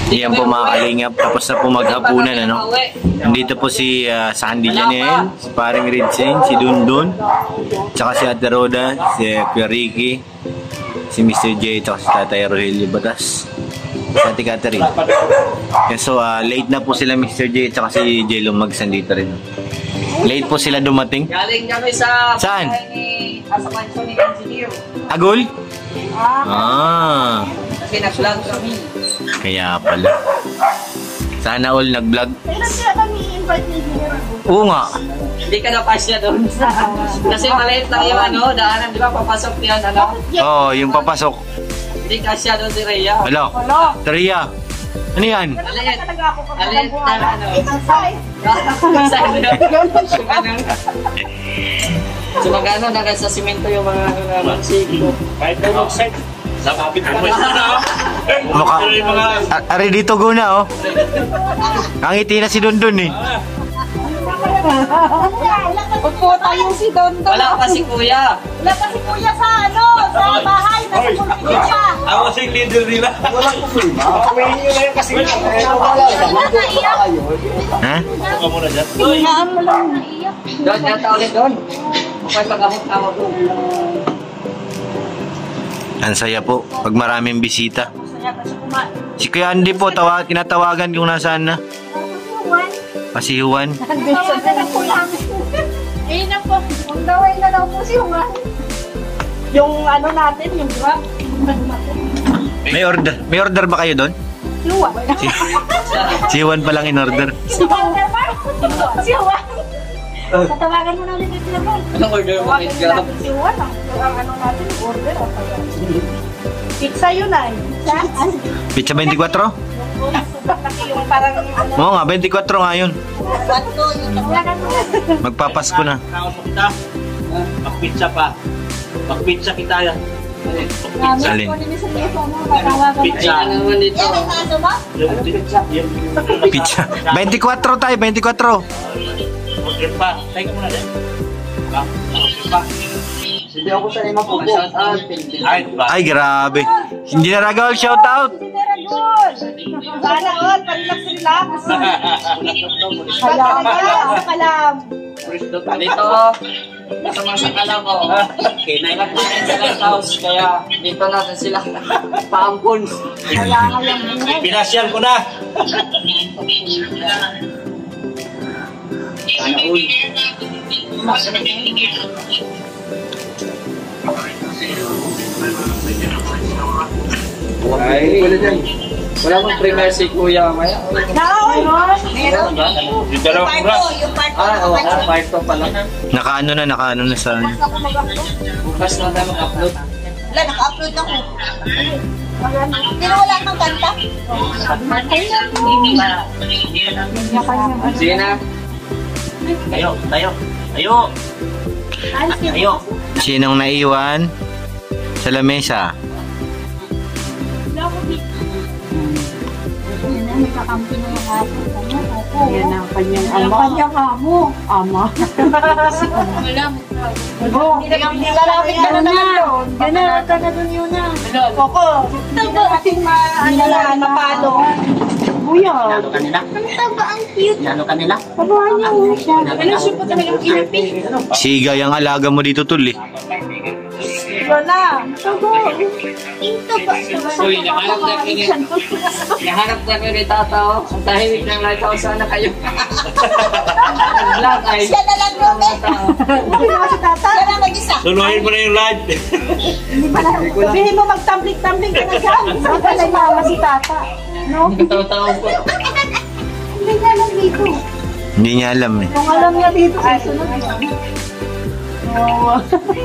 Yan po mga kalingap, tapos na po maghapunan, ano. Dito po si Sandy Janel, si paring Ridsing, si Dundun, tsaka si Ate Roda, si Kuya Ricky, si Mr. J, tsaka si Tatay Rogelio Batas, si Ate Catherine. So late na po sila Mr. J, tsaka si J Lumagsan dito rin. Late po sila dumating. Galing kami sa saan? Sa mansion ni Engineer. Agol? Ah. Kasi nag-vlog kami. Kaya pala. Sana all nag-vlog. Kailan sila kami invite ni Engineer? Oo nga. Hindi ka napasya doon. Kasi maliit lang yung ano, daanan, di ba? Papasok yan, ano? Oo, yung papasok. Hindi kasya doon si Rhea. Hello? Tria. Ano yan? Maliit. Maliit na ano. Exercise. So magano na sa simento yung mga ano naman siglo. Kahit na mag-set. Sa kapit mo Mukha. Ari dito guna, oh. Nangiti na si Dundun, eh. Huwag po tayo si Dondo. Wala pa si Kuya. Wala pa si Kuya sa ano, sa bahay. Nasa pulpito siya. Ako si leader nila. Walang problema. Kumain nyo na yun kasi. Ha? Ito ka muna dyan. Tingnan mo lang naiyak. Doon, yata ulit doon. Okay, pag-amot-amot doon. Ang saya po, pag maraming bisita. Masaya kasi kumain. Si Kuya Andy po, tinatawagan kung nasaan na. Pasihuan. Ayun na po. Ang daway na daw po si Juan. Yung ano natin, yung grab. May order ba kayo doon? Si Juan. Si Juan pa lang in order. Si Juan. Si Juan. Tatawagan mo natin yung pinabal. Anong order mo kay Grab? Si Juan. Ang ano natin, order. Pizza yun ay. Pizza 24? Yung parang ano. Oo nga, 24 nga yun. Tawagan mo natin. Magpapasko na. Tawag mo kita. Mag-pizza pa. Mag-pizza kita yan. Alin? Pizza. Ay, naman dito. Pizza. 24 tayo, 24. Order pa. Tayo ka muna din. Order pa. Hindi ako sanay mapupo. Shout out. Ay, diba? Ay, grabe. Hindi na ragawal, shout out. Sana all, relax. Kalam. Dito, sa mga sakala ko, kailangan natin sa lighthouse, kaya dito natin sila paampun. Pinasyal ko na. Sana all. Ay, wala mong premier si Kuya Maya. Meron ba? Yung dalawang oras. Oo, part 2 pa lang. Nakaano na sa... Bukas na tayo mag-upload. Wala, naka-upload ako. Pero wala kang kanta. Sige na. Tayo. Tayo. Sinong naiwan sa lamesa? Yan ang kanyang ama. Ang kanyang amo. Ama. Lalapit ka na naman doon. Ganun ka na doon yun na. Koko. Ito ba ating mapalo? Kuya. Ano kanila? Ano ba ang cute? Ano kanila? Pabuhan niyo siya. Ano siya po talagang kinapin? Sigay ang alaga mo dito, Tul, eh. Wala. Ito ba? Uy, nahanap na ni Tata, oh. Ang tahimik ng lighthouse, sana kayo. Nag-vlog ay. Siya na lang yun eh. Hindi naman si Tata. Siya na mag-isa. Sunuhin mo na yung live. Hindi pa na. Sabihin mo mag-tumbling-tumbling ka na dyan. Saan ka lang mama si Tata? No? Kataw-taw po. Hindi niya alam dito. Hindi niya alam, eh. Kung alam niya dito, susunod. Oo.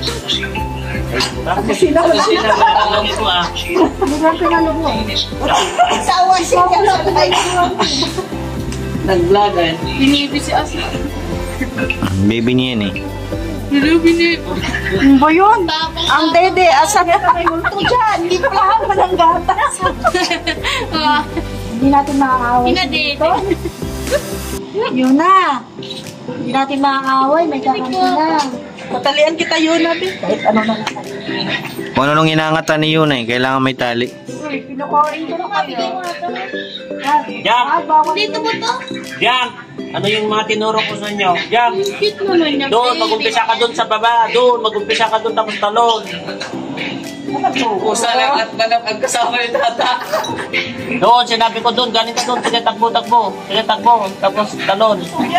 Kasi sila Ano wala. sila matawag ko ah. Hindi lang pinalog mo. Sawa siya sa live. Nag-vlog ay. Baby niya yan, eh. Ano ba yun? Ang dede, asan ka kay multo dyan? Hindi pa lahat pa ng gatas. Hindi natin makakaway. Dito. Yun na. Hindi natin makakaway. May kakanti na. Patalian kita yun natin. Kahit ano na lang. Kung ano nung inangatan ni Yuna, eh. Kailangan may tali. Pinukurin ko na kayo. Jam! Dito mo to? Jam! Ano yung mga tinuro ko sa inyo? Jam! Cute naman niya. Doon, mag-umpisa ka doon sa baba. Doon, mag-umpisa ka doon tapos talon. Kusa lang at manok ang kasama yung tata. Doon, sinabi ko doon, galing ka doon. Sige, takbo. Sige, takbo. Tapos talon.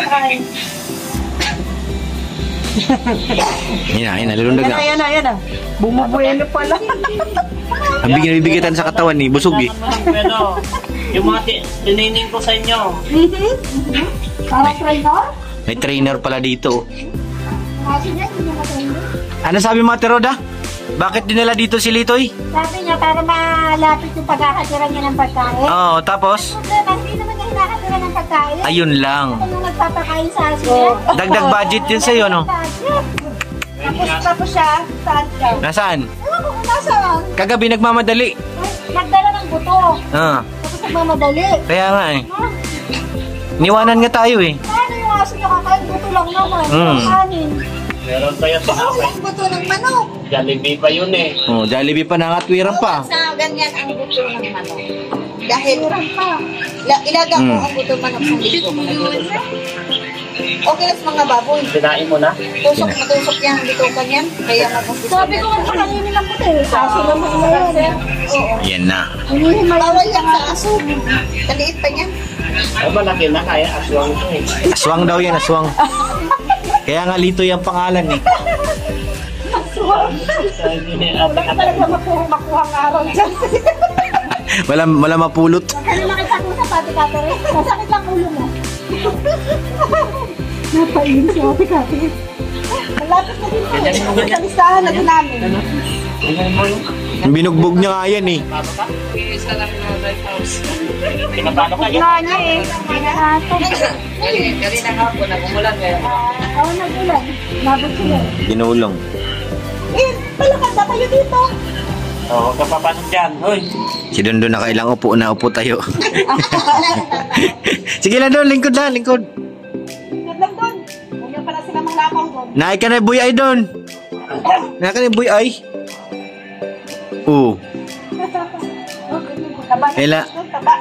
Yan na, lulundag na. Ayan na. Bumubuelo pala. Ang bigyan sa katawan ni busog eh. Pero, yung mga tinining ko sa inyo. Parang trainer? May trainer pala dito. Kasi niya, hindi niya matrainer. Ano sabi mo, Ate Roda? Bakit dinala dito si Litoy? Sabi niya, para malapit yung pagkakatira niya ng pagkain. Oo, tapos? Problema, hindi naman niya hinakatira ng pagkain. Ayun lang. Ano nagpapakain sa asin niya? Dagdag budget yun sa'yo, no? Tapos siya, saan siya? Nasaan? Ewan ko kung nasaan. Kagabi nagmamadali. Nagdala ng buto. Ah, Tapos nagmamadali. kaya nga eh. Niwanan nga tayo eh. Paano yung aso niya kakain? Buto lang naman. Kanin. Meron tayo sa Ako hapay. lang buto ng manok. Jollibee pa yun eh. Oh, Jollibee pa nangatwiran pa. Sa ganyan ang buto ng manok. Dahil Pa. ilaga ko ang buto ng manok sa dito. Okay lang sa mga baboy. Sinain mo na? Matusok yan dito kanyan. Kaya mag-gusto. Sabi ko nga kaninin lang buto eh. Aso naman na yan. Oo. Yan na. Bawal yan sa aso. Kaliit pa niya. Ay, malaki na kaya aswang ito eh. Aswang daw yan, aswang. Kaya nga Litoy ang pangalan eh. Wala ka talaga makuha ang araw dyan. Wala mapulot. Kaya makita ko sa pati katore. Masakit lang ulo mo. Napain si ate katore. Malapit na din po. Sa listahan na din namin. Binugbog niya nga yan eh. Isa lang na lighthouse. Pinapano ka yan? Wala niya eh. Pinahato. Kanina hapon, nagumulan ngayon. Oo, nagulan. Labot sila. Ginulong. Eh, palakad na kayo dito. Oo, huwag ka papasok dyan. Hoy! Si Dondo nakailang upo na, upo tayo. Sige lang doon, lingkod na, lingkod. Tingnan lang doon. Huwag niya pala sila manglakaw doon. Naay ka na buy ay doon. Naay ka na buy ay. Oo. Taba na Ela. taba.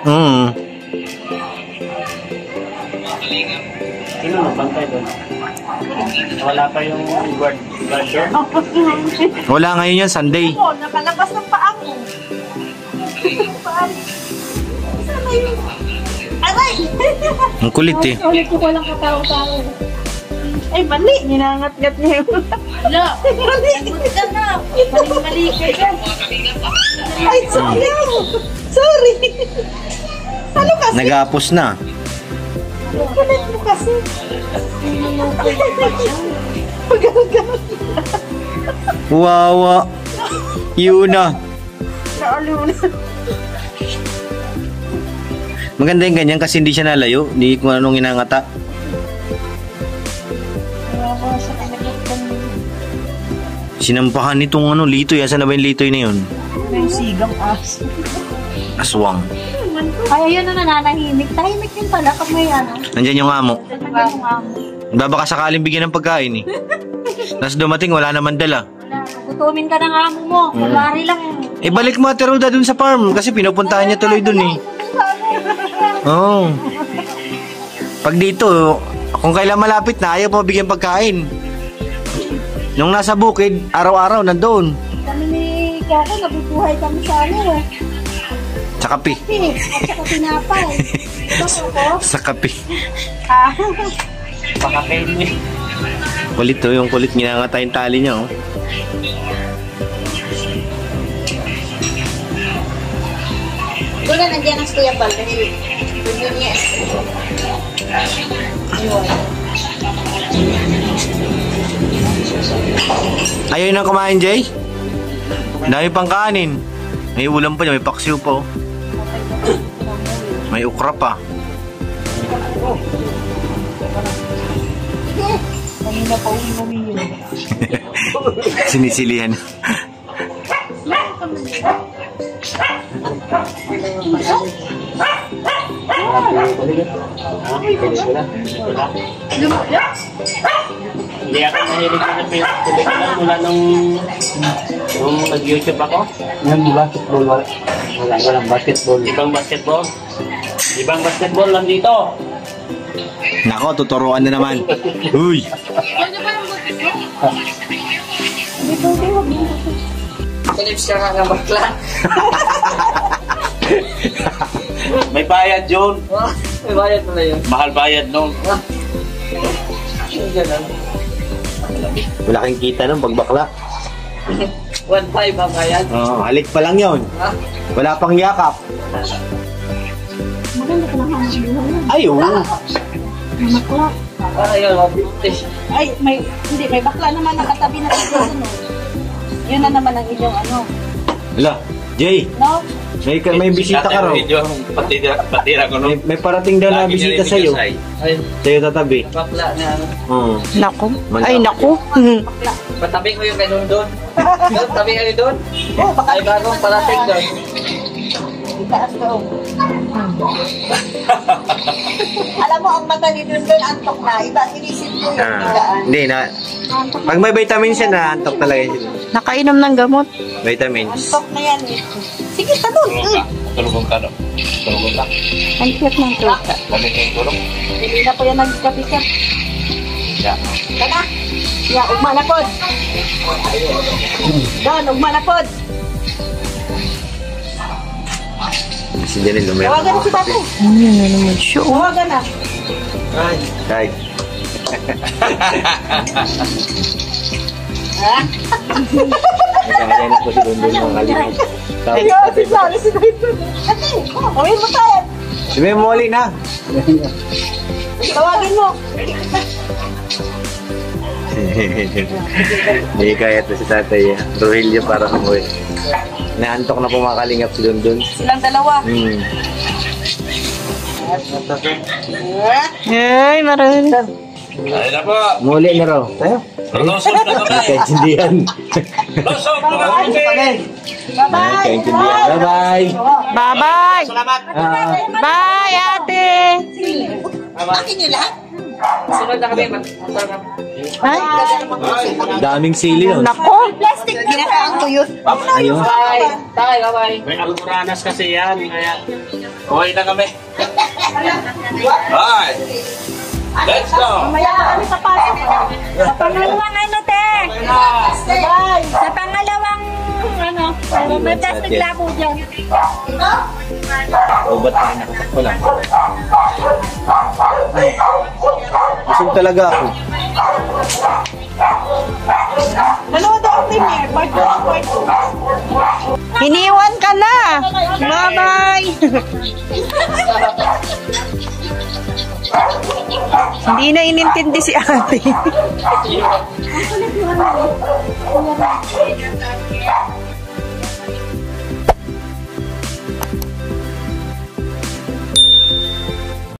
Sino nabantay doon? Wala pa yung guard doon? Wala ngayon yan, Sunday. Ako, nakalabas ng paa mo. Paa. Saan na yun? Aray! Ang kulit eh. Ulit ko walang katao-tao. Ay, mali. Ninangat-ngat niya yun. Wala. Mali. Ka na. Mali ka dyan. Ay, sayang. Sorry. Ano kasi? Nag-aapos na. Kulit mo kasi. Pagagawa. Wawa. Yun na. Naaliw na. Maganda yung ganyan kasi hindi siya nalayo. Hindi kung anong inangata. Sa kanya Sinampahan nitong ano, Litoy. Asan na ba yung Litoy na yun? may sigang aso. Aswang. Ay, ayun na nananahimik. Tahimik din pala pag may ano. Nandyan yung amo. Nandiyan yung amo. Baka sakaling bigyan ng pagkain eh. Tapos dumating, wala naman dala. Wala. Gutumin ka ng amo mo. Kulari lang. Eh balik mo Ate Roda dun sa farm kasi pinupuntahan niya tuloy dun eh. Oo. Pag dito, kung kailan malapit na, ayaw pa mabigyan pagkain. Nung nasa bukid, araw-araw nandoon. Kami ni Koko, nabubuhay kami sa ano eh. Sa kape. At saka tinapay. Diba Koko? Sa kape. Ah. Pakakain mo eh. Kulit to, yung kulit ginangata yung tali niya oh. Doon na nandiyan ang Kuya Bal. Dahil doon niya. Ayaw nang kumain, Jay? Dami pang kanin. May ulam pa niya, may paksiw pa oh. May ukra pa. Kanina pa uminom. Sinisilihan. Hindi ako mahilig na pelikula mula nung nag-YouTube ako. Yan, basketball. Walang basketball. Ibang basketball? Ibang basketball lang dito. Nako, tuturuan na naman. Uy! Philips ka nga ng bakla. May bayad yun. May bayad pala yun. Mahal bayad nun. Wala kang kita nung pagbakla. 1.5 ang bayad. Oo, halik pa lang yun. Wala pang yakap. Maganda ka lang ang Ay, oo. bakla. Ayun, 150. Ay, may bakla naman nakatabi na sa sunod. Yun na naman ang inyong ano. Hala, Jay, No? may bisita ka raw. Patira ko nun. May parating daw na bisita sa'yo. Ayun, Sa'yo tatabi. bakla na ano. Oo. Naku. Manda. Ay, naku. Patabi ko yung kay doon. Doon, tabi kayo doon. Ay, bagong parating doon. Itaas ko. Alam mo, ang mata ni Dundon, antok na. Iba, sinisip ko yung higaan. Hindi na. Pag may vitamins siya na, antok talaga siya. Nakainom ng gamot. Vitamins. Antok na yan eh. Sige, tanong. Tulungan ka no? Tulungan ka. Ang cute ng tuta. Lagi kayong tulong. Hindi na po yan nagkapisa. Yeah. Kana? Ya, ugma na pod. Don, ugma na pod. Si Janine lumayan. Tawagan na si Pato. Ano na naman siya? Oh. Tawagan na. Kay. Nagkakaya na po si Dundun mga kalimut. Ayun, si Sally, si Dundon. Ate, gawin mo tayo. Sabi mo ulit na. Tawagin mo. Hindi kaya ito si tatay. Rogelio para umuwi. Naantok na po mga kalingap si Dundun. Silang dalawa. Ay, marami. Ayun na po. Muli na raw. Tayo. Lusog na kami. Kaintindihan. Lusog na kami. Bye-bye. Kaintindihan. Bye-bye. Bye-bye. Salamat. Bye, ate. Akin nyo lahat. Sunod na kami. Ay, Daming sili yun. naku. Plastic na ang tuyot. Ayun. Bye. Bye, bye. May almoranas kasi yan. Kaya, okay na kami. Bye. Let's go. Mamaya pa kami papasok. Sa pangalawang ano, te? Bye. Sa pangalawang ano, may plastic labo dyan. O ba't tayo nakatakbo lang? Ay. Busog talaga ako. Nanood ako premiere. Part 2. Iniwan ka na. Bye-bye. Hindi na inintindi si ate.